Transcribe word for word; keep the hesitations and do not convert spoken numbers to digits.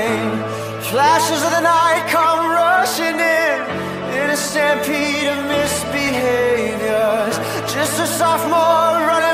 rain. Flashes of the night come rushing in, in a stampede of misbehaviors. Just a sophomore running